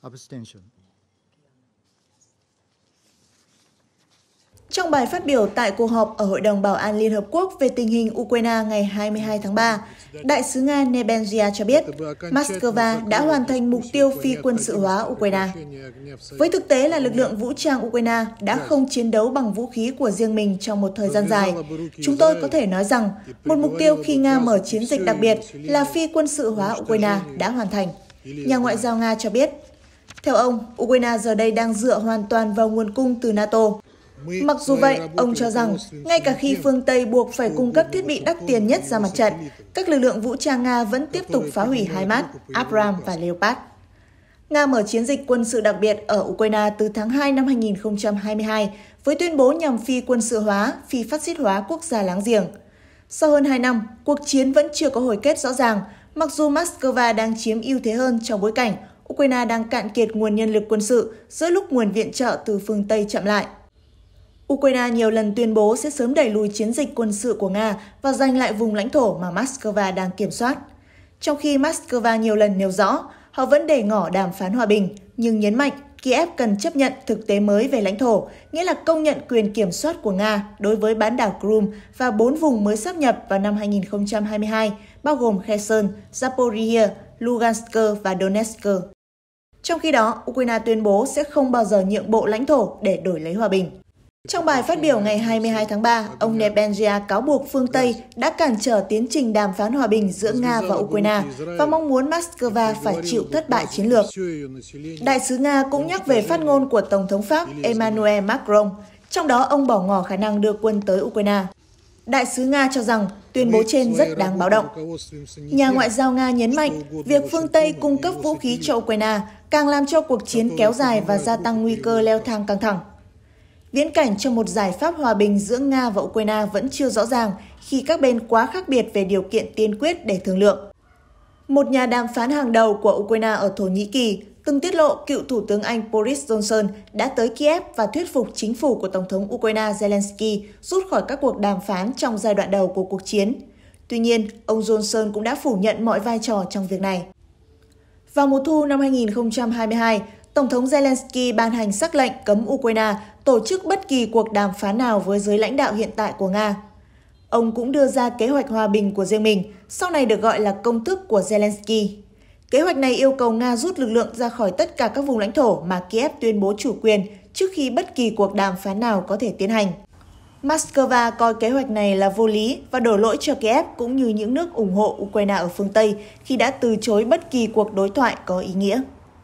abstention. Trong bài phát biểu tại cuộc họp ở Hội đồng Bảo an Liên Hợp Quốc về tình hình Ukraine ngày 22 tháng 3, Đại sứ Nga Nebenzia cho biết Moscow đã hoàn thành mục tiêu phi quân sự hóa Ukraine. Với thực tế là lực lượng vũ trang Ukraine đã không chiến đấu bằng vũ khí của riêng mình trong một thời gian dài, chúng tôi có thể nói rằng một mục tiêu khi Nga mở chiến dịch đặc biệt là phi quân sự hóa Ukraine đã hoàn thành. Nhà ngoại giao Nga cho biết, theo ông, Ukraine giờ đây đang dựa hoàn toàn vào nguồn cung từ NATO. Mặc dù vậy, ông cho rằng, ngay cả khi phương Tây buộc phải cung cấp thiết bị đắt tiền nhất ra mặt trận, các lực lượng vũ trang Nga vẫn tiếp tục phá hủy HIMARS, Abrams và Leopard. Nga mở chiến dịch quân sự đặc biệt ở Ukraine từ tháng 2 năm 2022 với tuyên bố nhằm phi quân sự hóa, phi phát xít hóa quốc gia láng giềng. Sau hơn 2 năm, cuộc chiến vẫn chưa có hồi kết rõ ràng, mặc dù Moscow đang chiếm ưu thế hơn trong bối cảnh Ukraine đang cạn kiệt nguồn nhân lực quân sự giữa lúc nguồn viện trợ từ phương Tây chậm lại. Ukraine nhiều lần tuyên bố sẽ sớm đẩy lùi chiến dịch quân sự của Nga và giành lại vùng lãnh thổ mà Moscow đang kiểm soát. Trong khi Moscow nhiều lần nêu rõ, họ vẫn để ngỏ đàm phán hòa bình, nhưng nhấn mạnh Kiev cần chấp nhận thực tế mới về lãnh thổ, nghĩa là công nhận quyền kiểm soát của Nga đối với bán đảo Crimea và 4 vùng mới sáp nhập vào năm 2022, bao gồm Kherson, Zaporizhia, Lugansk và Donetsk. Trong khi đó, Ukraine tuyên bố sẽ không bao giờ nhượng bộ lãnh thổ để đổi lấy hòa bình. Trong bài phát biểu ngày 22 tháng 3, ông Nebenzia cáo buộc phương Tây đã cản trở tiến trình đàm phán hòa bình giữa Nga và Ukraine và mong muốn Moscow phải chịu thất bại chiến lược. Đại sứ Nga cũng nhắc về phát ngôn của Tổng thống Pháp Emmanuel Macron, trong đó ông bỏ ngỏ khả năng đưa quân tới Ukraine. Đại sứ Nga cho rằng tuyên bố trên rất đáng báo động. Nhà ngoại giao Nga nhấn mạnh việc phương Tây cung cấp vũ khí cho Ukraine càng làm cho cuộc chiến kéo dài và gia tăng nguy cơ leo thang căng thẳng. Viễn cảnh cho một giải pháp hòa bình giữa Nga và Ukraine vẫn chưa rõ ràng khi các bên quá khác biệt về điều kiện tiên quyết để thương lượng. Một nhà đàm phán hàng đầu của Ukraine ở Thổ Nhĩ Kỳ từng tiết lộ cựu Thủ tướng Anh Boris Johnson đã tới Kiev và thuyết phục chính phủ của Tổng thống Ukraine Zelensky rút khỏi các cuộc đàm phán trong giai đoạn đầu của cuộc chiến. Tuy nhiên, ông Johnson cũng đã phủ nhận mọi vai trò trong việc này. Vào mùa thu năm 2022, Tổng thống Zelensky ban hành sắc lệnh cấm Ukraine tổ chức bất kỳ cuộc đàm phán nào với giới lãnh đạo hiện tại của Nga. Ông cũng đưa ra kế hoạch hòa bình của riêng mình, sau này được gọi là công thức của Zelensky. Kế hoạch này yêu cầu Nga rút lực lượng ra khỏi tất cả các vùng lãnh thổ mà Kiev tuyên bố chủ quyền trước khi bất kỳ cuộc đàm phán nào có thể tiến hành. Moscow coi kế hoạch này là vô lý và đổ lỗi cho Kiev cũng như những nước ủng hộ Ukraine ở phương Tây khi đã từ chối bất kỳ cuộc đối thoại có ý nghĩa.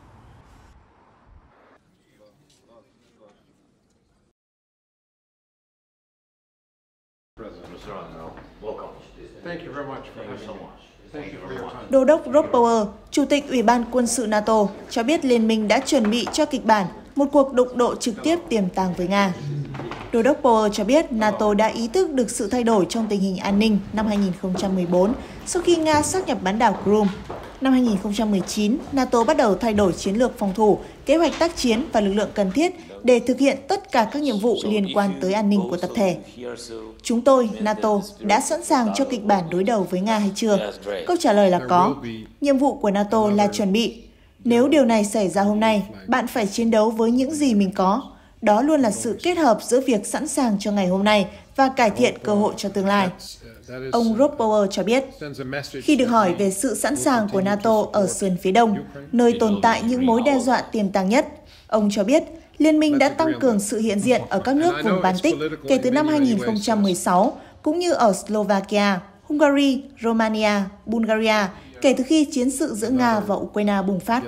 Đô đốc Rob Bauer, Chủ tịch Ủy ban Quân sự NATO, cho biết Liên minh đã chuẩn bị cho kịch bản một cuộc đụng độ trực tiếp tiềm tàng với Nga. Đô đốc Bauer cho biết NATO đã ý thức được sự thay đổi trong tình hình an ninh năm 2014 sau khi Nga sáp nhập bán đảo Crimea. Năm 2019, NATO bắt đầu thay đổi chiến lược phòng thủ, kế hoạch tác chiến và lực lượng cần thiết để thực hiện tất cả các nhiệm vụ liên quan tới an ninh của tập thể. Chúng tôi, NATO, đã sẵn sàng cho kịch bản đối đầu với Nga hay chưa? Câu trả lời là có. Nhiệm vụ của NATO là chuẩn bị. Nếu điều này xảy ra hôm nay, bạn phải chiến đấu với những gì mình có. Đó luôn là sự kết hợp giữa việc sẵn sàng cho ngày hôm nay và cải thiện cơ hội cho tương lai. Ông Rob Bauer cho biết, khi được hỏi về sự sẵn sàng của NATO ở sườn phía đông, nơi tồn tại những mối đe dọa tiềm tàng nhất, ông cho biết Liên minh đã tăng cường sự hiện diện ở các nước vùng Baltic kể từ năm 2016, cũng như ở Slovakia, Hungary, Romania, Bulgaria, kể từ khi chiến sự giữa Nga và Ukraine bùng phát.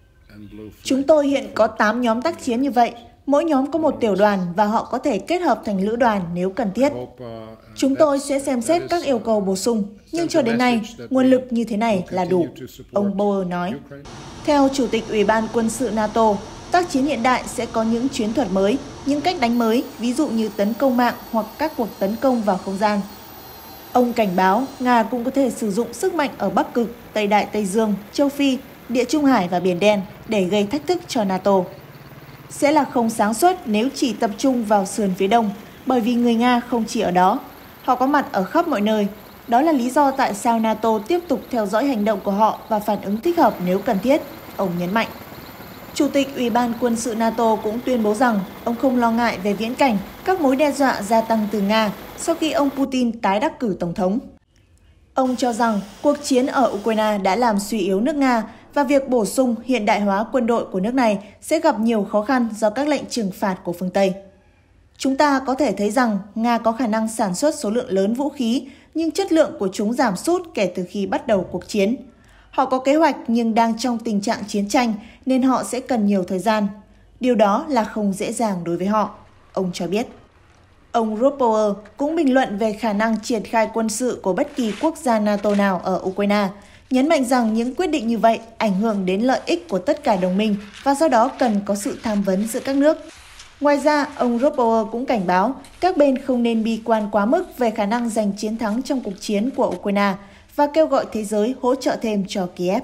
Chúng tôi hiện có 8 nhóm tác chiến như vậy. Mỗi nhóm có một tiểu đoàn và họ có thể kết hợp thành lữ đoàn nếu cần thiết. Chúng tôi sẽ xem xét các yêu cầu bổ sung, nhưng cho đến nay, nguồn lực như thế này là đủ, ông Bauer nói. Theo Chủ tịch Ủy ban Quân sự NATO, tác chiến hiện đại sẽ có những chiến thuật mới, những cách đánh mới, ví dụ như tấn công mạng hoặc các cuộc tấn công vào không gian. Ông cảnh báo Nga cũng có thể sử dụng sức mạnh ở Bắc Cực, Tây Đại Tây Dương, Châu Phi, Địa Trung Hải và Biển Đen để gây thách thức cho NATO. Sẽ là không sáng suốt nếu chỉ tập trung vào sườn phía đông, bởi vì người Nga không chỉ ở đó. Họ có mặt ở khắp mọi nơi. Đó là lý do tại sao NATO tiếp tục theo dõi hành động của họ và phản ứng thích hợp nếu cần thiết, ông nhấn mạnh. Chủ tịch Ủy ban Quân sự NATO cũng tuyên bố rằng ông không lo ngại về viễn cảnh các mối đe dọa gia tăng từ Nga sau khi ông Putin tái đắc cử Tổng thống. Ông cho rằng cuộc chiến ở Ukraine đã làm suy yếu nước Nga và việc bổ sung hiện đại hóa quân đội của nước này sẽ gặp nhiều khó khăn do các lệnh trừng phạt của phương Tây. Chúng ta có thể thấy rằng Nga có khả năng sản xuất số lượng lớn vũ khí, nhưng chất lượng của chúng giảm sút kể từ khi bắt đầu cuộc chiến. Họ có kế hoạch nhưng đang trong tình trạng chiến tranh nên họ sẽ cần nhiều thời gian. Điều đó là không dễ dàng đối với họ, ông cho biết. Ông Rupower cũng bình luận về khả năng triển khai quân sự của bất kỳ quốc gia NATO nào ở Ukraine, nhấn mạnh rằng những quyết định như vậy ảnh hưởng đến lợi ích của tất cả đồng minh và do đó cần có sự tham vấn giữa các nước. Ngoài ra, ông Rupower cũng cảnh báo các bên không nên bi quan quá mức về khả năng giành chiến thắng trong cuộc chiến của Ukraine và kêu gọi thế giới hỗ trợ thêm cho Kiev.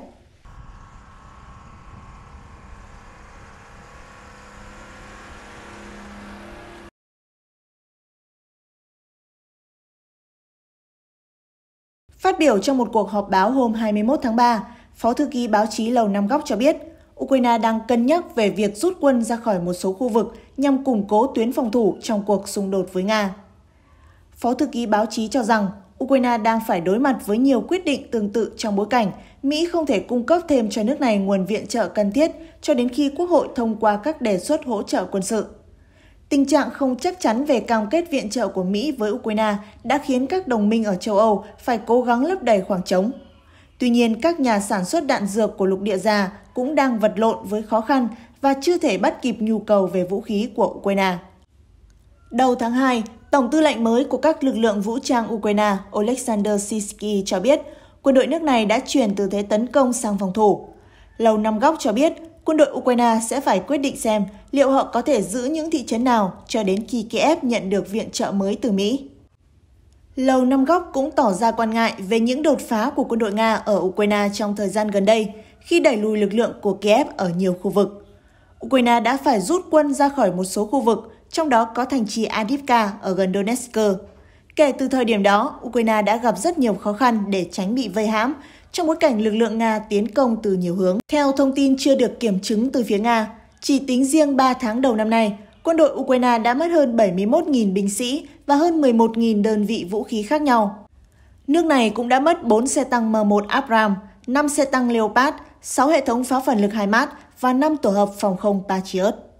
Phát biểu trong một cuộc họp báo hôm 21 tháng 3, Phó Thư ký báo chí Lầu Năm Góc cho biết, Ukraine đang cân nhắc về việc rút quân ra khỏi một số khu vực nhằm củng cố tuyến phòng thủ trong cuộc xung đột với Nga. Phó Thư ký báo chí cho rằng, Ukraine đang phải đối mặt với nhiều quyết định tương tự trong bối cảnh Mỹ không thể cung cấp thêm cho nước này nguồn viện trợ cần thiết cho đến khi Quốc hội thông qua các đề xuất hỗ trợ quân sự. Tình trạng không chắc chắn về cam kết viện trợ của Mỹ với Ukraine đã khiến các đồng minh ở châu Âu phải cố gắng lấp đầy khoảng trống. Tuy nhiên, các nhà sản xuất đạn dược của lục địa già cũng đang vật lộn với khó khăn và chưa thể bắt kịp nhu cầu về vũ khí của Ukraine. Đầu tháng 2, Tổng tư lệnh mới của các lực lượng vũ trang Ukraine Oleksandr Syrskyi cho biết quân đội nước này đã chuyển từ thế tấn công sang phòng thủ. Lầu Năm Góc cho biết quân đội Ukraine sẽ phải quyết định xem liệu họ có thể giữ những thị trấn nào cho đến khi Kiev nhận được viện trợ mới từ Mỹ. Lầu Năm Góc cũng tỏ ra quan ngại về những đột phá của quân đội Nga ở Ukraine trong thời gian gần đây khi đẩy lùi lực lượng của Kiev ở nhiều khu vực. Ukraine đã phải rút quân ra khỏi một số khu vực, trong đó có thành trì Avdiivka ở gần Donetsk. Kể từ thời điểm đó, Ukraine đã gặp rất nhiều khó khăn để tránh bị vây hãm trong bối cảnh lực lượng Nga tiến công từ nhiều hướng. Theo thông tin chưa được kiểm chứng từ phía Nga, chỉ tính riêng 3 tháng đầu năm nay, quân đội Ukraine đã mất hơn 71.000 binh sĩ và hơn 11.000 đơn vị vũ khí khác nhau. Nước này cũng đã mất 4 xe tăng M1 Abrams, 5 xe tăng Leopard, 6 hệ thống pháo phản lực HIMARS và 5 tổ hợp phòng không Patriot.